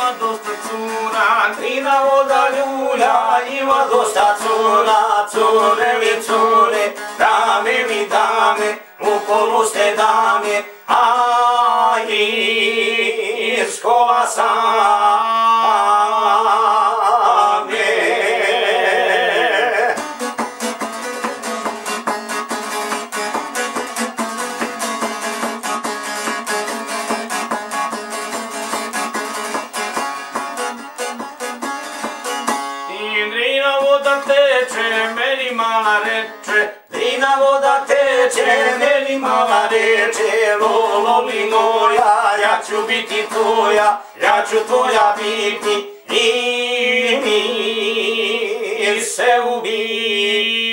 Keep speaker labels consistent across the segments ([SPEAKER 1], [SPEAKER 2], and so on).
[SPEAKER 1] ima dosta cura, Drina voda ljulja, ima dosta cura, cure mi cure, dame mi dame, u kolu ste dame, a iz kola same. Drina voda teče, meni mala reče, Drina voda teče, meni mala reče, loli moja, ja ću biti tvoja, ja ću tvoja biti i mi se ubiti.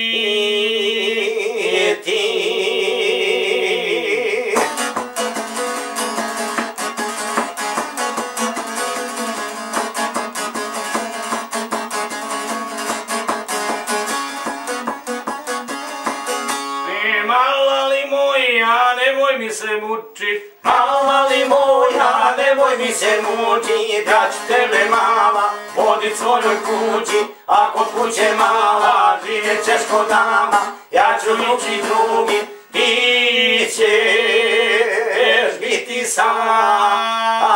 [SPEAKER 1] Mala li moja, nemoj mi se mučit, mala li moja, nemoj mi se mučit, ja ću tebe mala vodit svojoj kući, a kod kuće mala živjet ćeš kod nama, ja ću ići drugi, ti ćeš biti sam.